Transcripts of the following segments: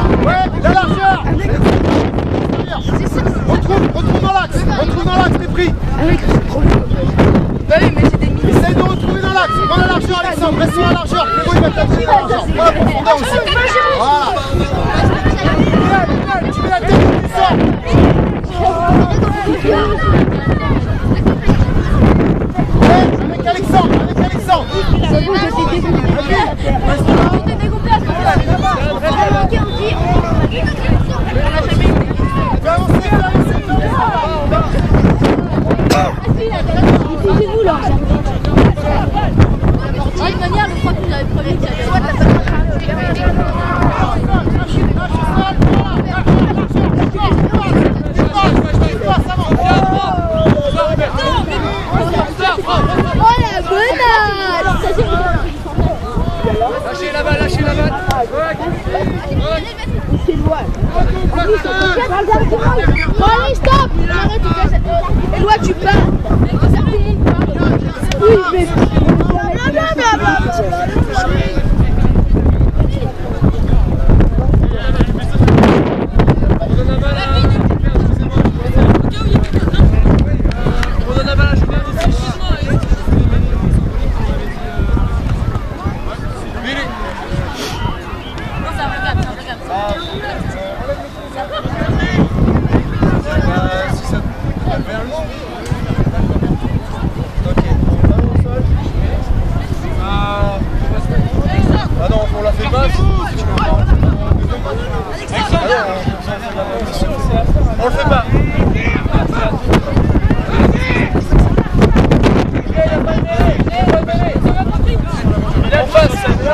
Ouais, la largeur. Retrouve dans l'axe, t'es pris. Bah oui, mais c'est des milliers. Essaye de retrouver dans l'axe. Prends la largeur, Alexandre. Reste sur la largeur. Clément, il va t'appuyer la largeur. Prends la profondeur aussi. Voilà. Tu mets la tête, tu sors. Ouais, avec Alexandre. C'est vous là. De toute manière, je crois que vous avez prévu qu'il y avait oh la bonasse. Lâchez la balle. C'est loin. Bon allez, stop. Éloi, tu pars. Oui, mais... Ah non, on la fait pas. On le fait pas. En face.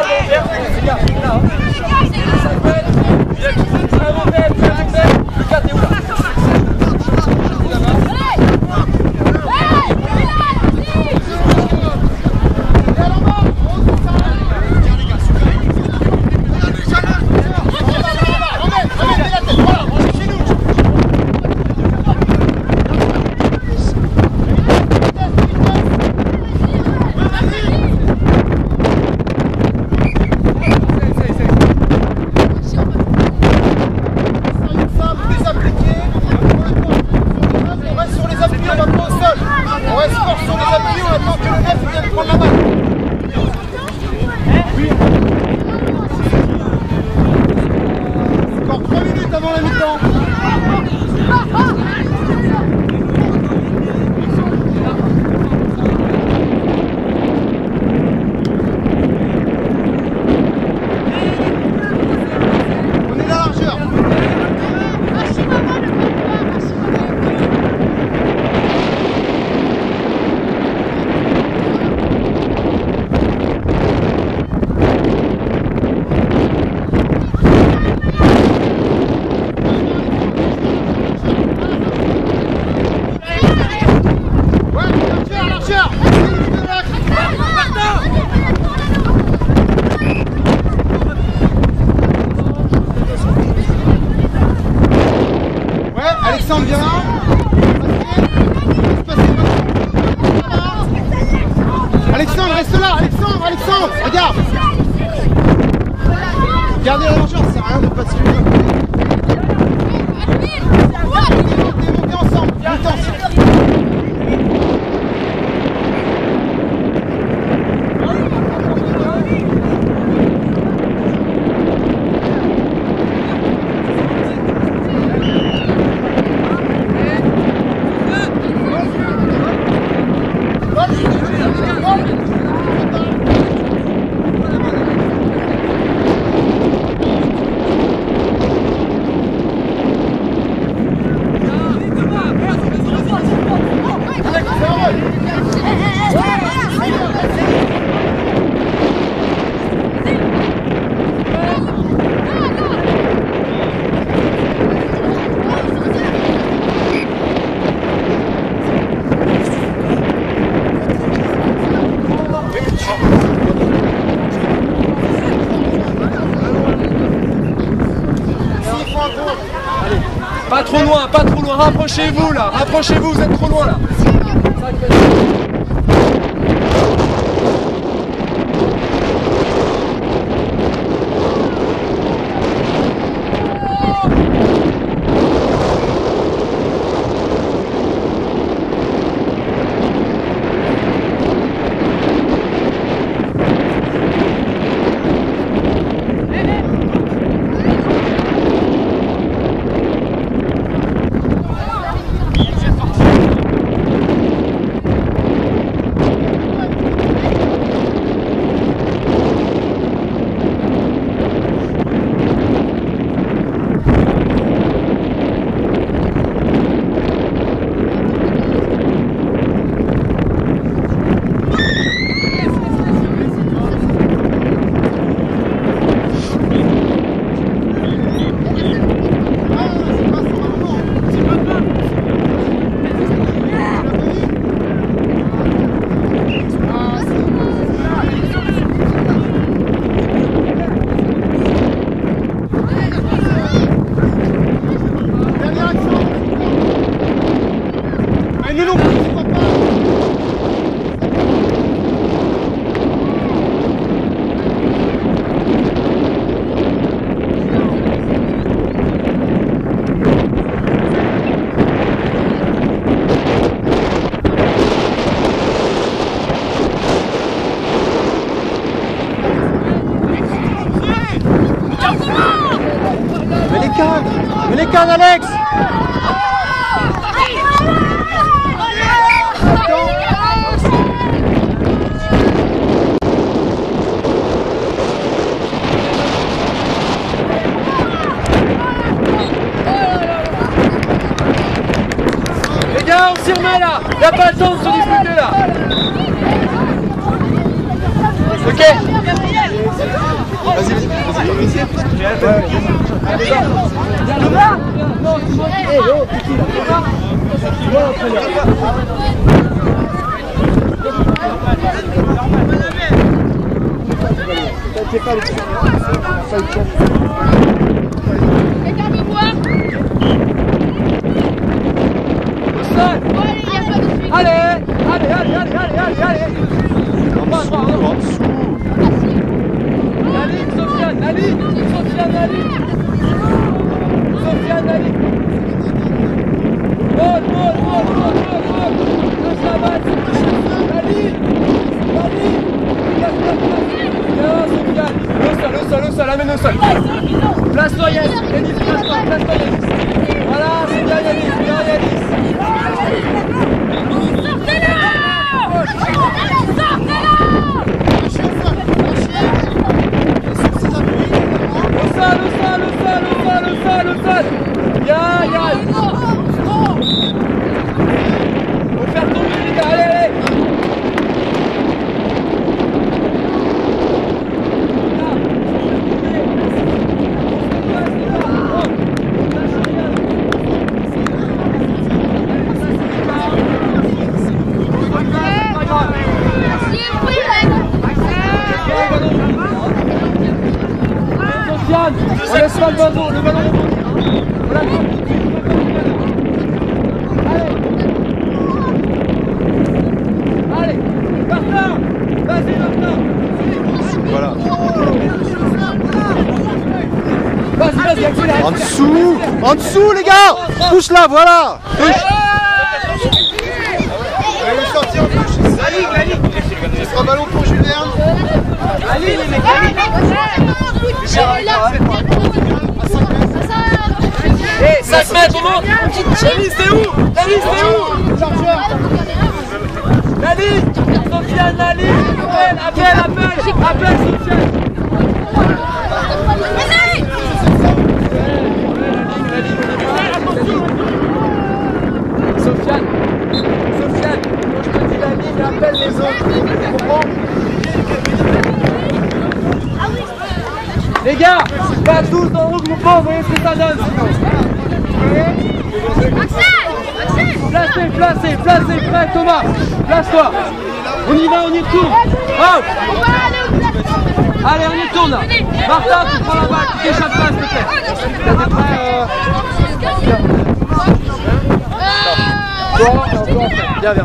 Alexandre, viens là. Alexandre, reste là. Alexandre, regarde. Gardez la largeur, ça sert à rien de pas suivre. Montez ensemble. Pas trop loin, rapprochez-vous là, vous êtes trop loin là. cannes. Mais les cannes, Alex. Les gars, on s'y remet là. Il n'y a pas le temps de se disputer là. Ok. Vas-y. Quelqu'un veut boire? Allez. En dessous. La ligne, Sofiane, la ligne. Vol. Lâche la balle. La ligne. Bien, Sofiane. Au sol, amène au sol. Place-toi, Yanis. Place-toi, Yanis. Voilà, c'est bien, Yanis. Au sol. Yann. Faut faire tomber les gars, allez. Sofiane, on laisse pas le ballon rebondit. Allez, Martin, vas-y Martin. Voilà. Vas-y, accélère. En dessous, les gars. Touche là, voilà. Touche. Allez, le sortir en touche. La ligne. Ce sera ballon pour Julien. Allez, les mecs, Hey, 5 mètres, on monte. Yanis, c'est où? La ligne. Sofiane, la ligne. Appelle, Sofiane. Sofiane, quand je te dis la ligne, appelle les autres. Tu comprends? Les gars, pas tous dans le regroupement, vous voyez ce que ça donne sinon. Placez, prêt Thomas. Place-toi. On y va, on y retourne. Oh. Allez, on y retourne là. Martin, tu prends la balle, tu t'échappes pas s'il te plaît. T'es prêt Viens.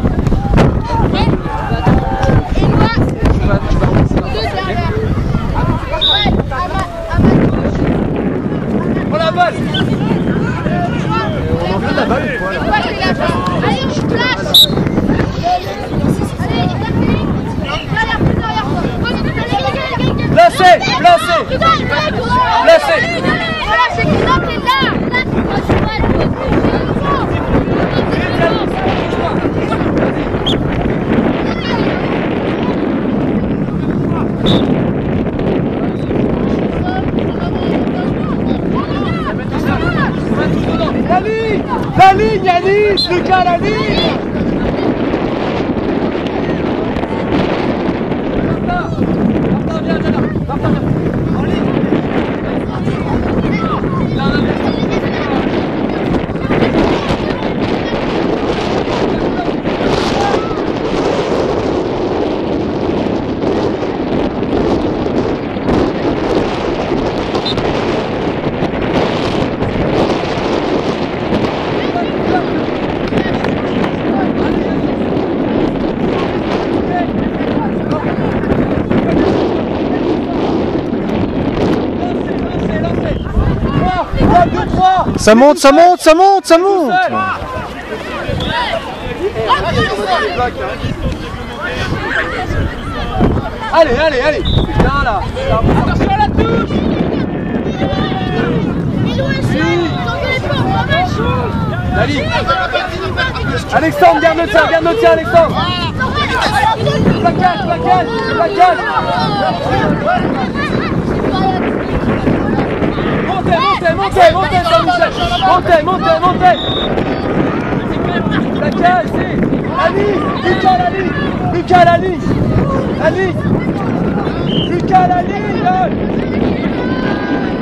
Prends la balle. On enfile la balle ou quoi là? Allez, je place. Placez. Voilà, c'est que là, t'es là. La ligne, Yanis, Lucas, la ligne. Martin, viens là. Martin, viens. En ligne. Ça monte. Allez. Viens là. Attention à la touche. La ligne. Alexandre, garde le tien, Alexandre. Plaquage. Montez, Jean-Michel. Montez. Plaquage, c'est. Lucas, la ligne. Lucas, la ligne.